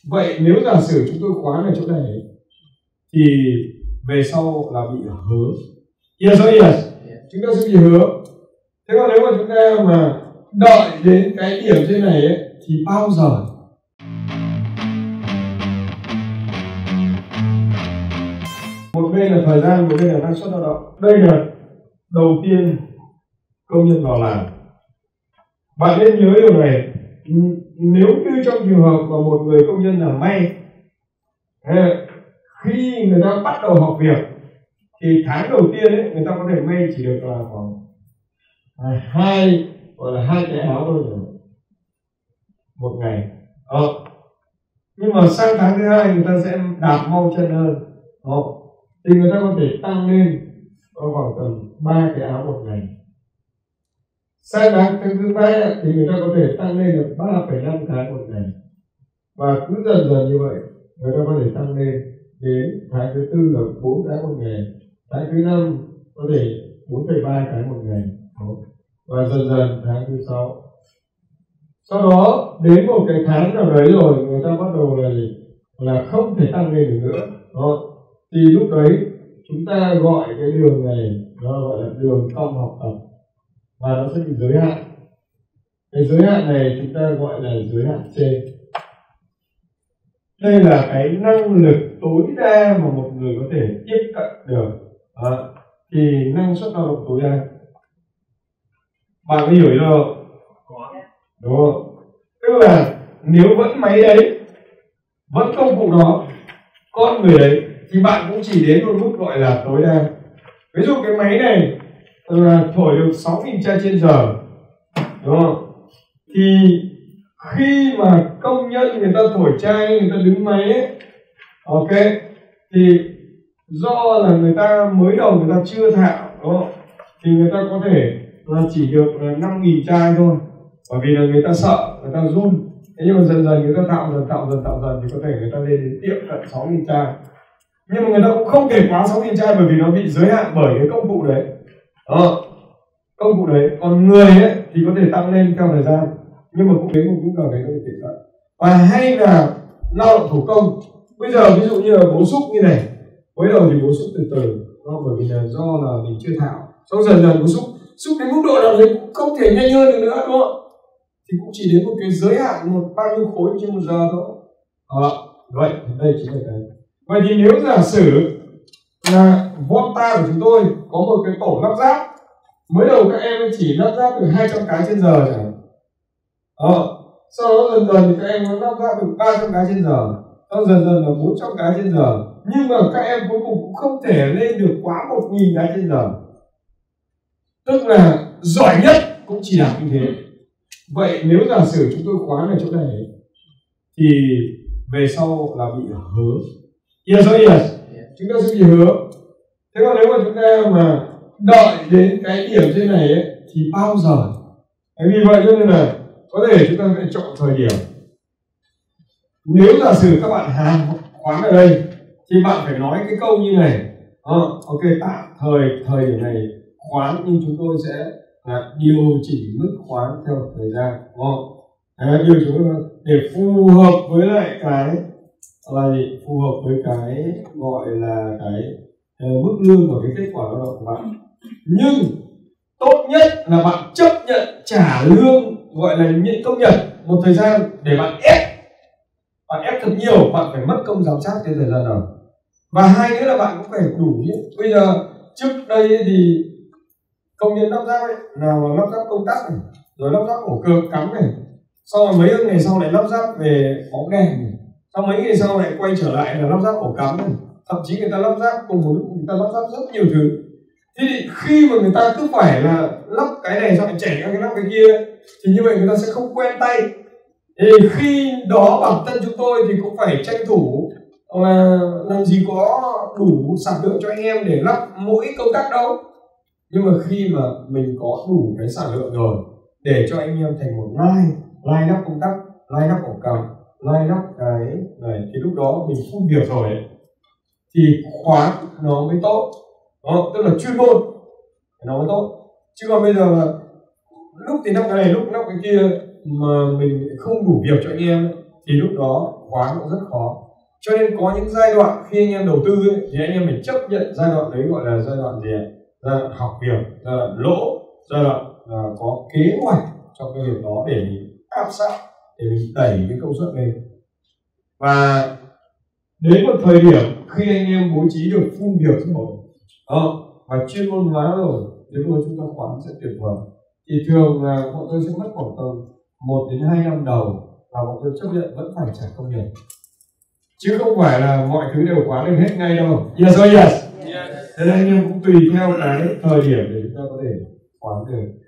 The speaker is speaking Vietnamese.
Vậy nếu giả sử chúng tôi khoán ở chỗ này thì về sau là bị hứa. Yes or yes? Chúng ta sẽ bị hứa. Thế còn nếu mà chúng ta mà đợi đến cái điểm trên này ấy, thì bao giờ? Một bên là thời gian, một bên là năng suất lao động. Đây là đầu tiên công nhân vào làm. Bạn nên nhớ điều này. Nếu như trong trường hợp mà một người công nhân làm may, khi người ta bắt đầu học việc thì tháng đầu tiên ấy, người ta có thể may chỉ được là khoảng hai cái áo thôi rồi một ngày. Nhưng mà sang tháng thứ hai người ta sẽ đạp mau chân hơn, thì người ta có thể tăng lên khoảng tầm 3 cái áo một ngày. Sang tháng thứ ba thì người ta có thể tăng lên được 3,5 cái một ngày, và cứ dần dần như vậy người ta có thể tăng lên đến tháng thứ tư là 4 cái một ngày, tháng thứ năm có thể 4,3 cái một ngày, và dần dần tháng thứ 6. Sau đó đến một cái tháng nào đấy rồi người ta bắt đầu là không thể tăng lên được nữa. Thì lúc đấy chúng ta gọi cái đường này nó gọi là đường cong học tập, và nó sẽ bị giới hạn. Cái giới hạn này chúng ta gọi là giới hạn trên. Đây là cái năng lực tối đa mà một người có thể tiếp cận được. Thì năng suất lao động tối đa. Bạn có hiểu chưa? Đúng không? Tức là nếu vẫn máy đấy, vẫn công cụ đó, con người đấy, thì bạn cũng chỉ đến một mức gọi là tối đa. Ví dụ cái máy này là thổi được 6.000 chai trên giờ, đúng không? Thì khi mà công nhân người ta thổi chai, người ta đứng máy ấy, thì do là người ta mới đầu người ta chưa thạo, đúng không? Thì người ta có thể là chỉ được 5.000 chai thôi, bởi vì là người ta sợ, người ta run. Thế nhưng mà dần dần người ta tạo dần thì có thể người ta lên đến tiệm tận 6.000 chai. Nhưng mà người ta cũng không thể quá 6.000 chai, bởi vì nó bị giới hạn bởi cái công cụ đấy. Công cụ đấy. Còn người ấy thì có thể tăng lên theo thời gian, nhưng mà cũng đến một lúc nào đấy nó bị tiệm cận. Và hay là lao động thủ công. Bây giờ ví dụ như là bố xúc như này, mới đầu thì bố xúc từ từ, bởi vì là do là mình chưa thạo. Sau dần dần bố xúc đến mức độ nào đấy cũng không thể nhanh hơn được nữa, đúng không? Thì cũng chỉ đến một cái giới hạn bao nhiêu khối trên một giờ thôi. Vậy đây chính là cái. Vậy thì nếu giả sử là Volta của chúng tôi có một cái tổ lắp ráp, mới đầu các em chỉ lắp ráp được 200 cái trên giờ chẳng hạn. Sau đó dần dần thì các em lắp ráp được 300 cái trên giờ, sau dần dần là 400 cái trên giờ, nhưng mà các em cuối cùng cũng không thể lên được quá 1.000 cái trên giờ. Tức là giỏi nhất cũng chỉ đạt như thế. Vậy nếu giả sử chúng tôi khoán ở chỗ này thì về sau là bị hứa. Yes or yes? Chúng ta sẽ bị hứa. Thế còn nếu mà chúng ta mà đợi đến cái điểm trên này ấy, thì bao giờ? Vì vậy cho nên là có thể chúng ta sẽ chọn thời điểm. Nếu giả sử các bạn hàng khoán ở đây thì bạn phải nói cái câu như này. Tại thời điểm này khoán, nhưng chúng tôi sẽ điều chỉnh mức khoán theo thời gian, đúng không? Điều chỉnh để phù hợp với lại cái là gì? Phù hợp với cái gọi là cái mức lương và cái kết quả lao động của bạn. Nhưng tốt nhất là bạn chấp nhận trả lương gọi là nhận công nhận một thời gian để bạn ép thật nhiều, bạn phải mất công giám sát cái thời gian đầu. Và hai nữa là bạn cũng phải đủ nhé. Bây giờ trước đây thì công nhân lắp ráp ấy, nào lắp ráp công tắc này, rồi lắp ráp ổ cược cắm này, sau rồi mấy ngày sau lại lắp ráp về bóng đèn này, sau mấy ngày sau lại quay trở lại là lắp ráp ổ cắm này, thậm chí người ta lắp ráp cùng một lúc, người ta lắp ráp rất nhiều thứ. Thế thì khi mà người ta cứ phải là lắp cái này xong lại chảy ra cái lắp cái kia, thì như vậy người ta sẽ không quen tay. Thì khi đó bản thân chúng tôi thì cũng phải tranh thủ là làm gì có đủ sản lượng cho anh em để lắp mỗi công tắc đâu. Nhưng mà khi mà mình có đủ cái sản lượng rồi để cho anh em thành một line lắp công tắc, line lắp ổ cắm, line lắp cái này, thì lúc đó mình phun việc rồi ấy, thì khoán nó mới tốt. Tức là chuyên môn nó mới tốt. Chứ còn bây giờ lúc thì lắp cái này, lúc lắp cái kia mà mình không đủ việc cho anh em ấy, thì lúc đó khoán cũng rất khó. Cho nên có những giai đoạn khi anh em đầu tư ấy, thì anh em phải chấp nhận giai đoạn đấy gọi là giai đoạn gì ạ? Giai đoạn học việc, giai đoạn lỗ, giai đoạn có kế hoạch trong cái việc đó để mình áp sát, để mình đẩy cái công suất lên. Và đến một thời điểm khi anh em bố trí được full việc rồi và chuyên môn hóa rồi, nếu mà chúng ta khoán sẽ tuyệt vời. Thì thường là bọn tôi sẽ mất khoảng tầm 1 đến 2 năm đầu và bọn tôi chấp nhận vẫn phải trả công việc, chứ không phải là mọi thứ đều khoán được hết ngay đâu. Yes or yes? Thế nên anh em cũng tùy theo cái thời điểm để chúng ta có thể khoán được.